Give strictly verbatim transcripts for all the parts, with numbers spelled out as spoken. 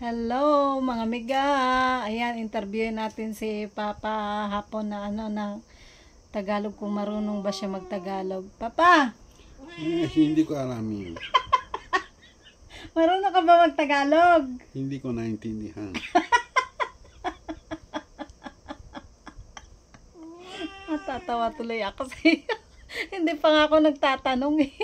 Hello mga miga. Ayan, interviewin natin si Papa hapon na ano ng Tagalog, kung marunong ba siya magtagalog. Papa! Eh, hindi ko alam yun. Marunong ka ba magtagalog? Hindi ko naintindihan. Natatawa tuloy ako sa iyo. Hindi pa nga ako nagtatanong eh.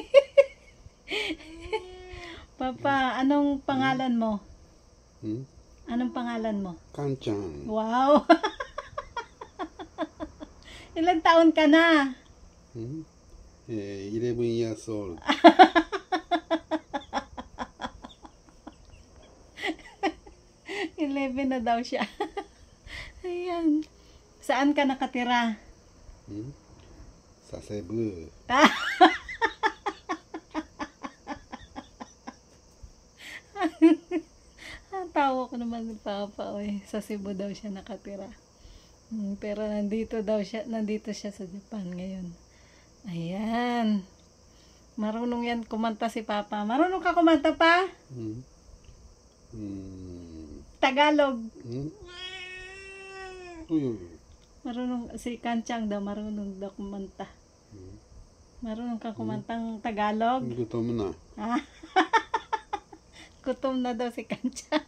Papa, anong pangalan mo? Hmm? Anong pangalan mo? Kanchan. Wow! Ilang taon ka na? Hmm? Eh, eleven years old. eleven na daw siya. Ayan. Saan ka nakatira? Hmm? Sa Cebu. Tawa ko naman ni Papa, oy. Sa Cebu daw siya nakatira. Hmm, pero nandito daw siya, nandito siya sa Japan ngayon. Ayan. Marunong yan kumanta si Papa. Marunong ka kumanta pa? Hmm? Hmm. Tagalog. Hmm? Uy, uy. Marunong, si Kanchang daw, marunong daw kumanta. Hmm? Marunong ka kumantang Tagalog? Gutom na. Ah. Gutom na daw si Kanchang.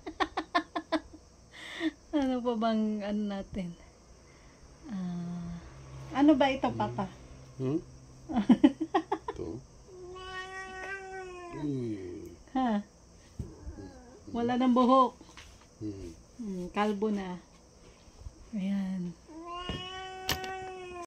Ano pa bang ano natin? Ah, ano ba ito, Papa? Hmm? Ito? Uy. Ha? Wala ng buhok. Hmm. Hmm, kalbo na. Ayan.